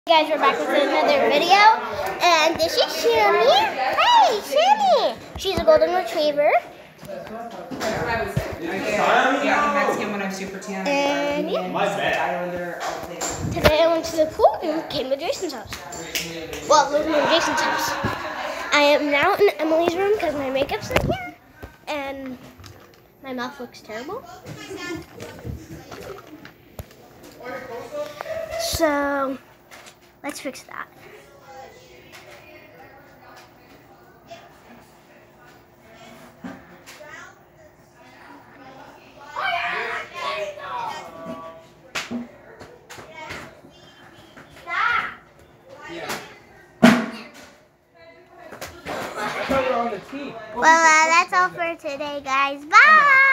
Hey guys, we're back with another video, and this is Shimmy. Hey, Shimmy! She's a golden retriever. Yeah, Mexican when I'm super tan. And yeah. Today I went to the pool and came to Jason's house. Well, living in Jason's house. I am now in Emily's room because my makeup's in here, and my mouth looks terrible. So let's fix that. Well, that's all for today, guys. Bye!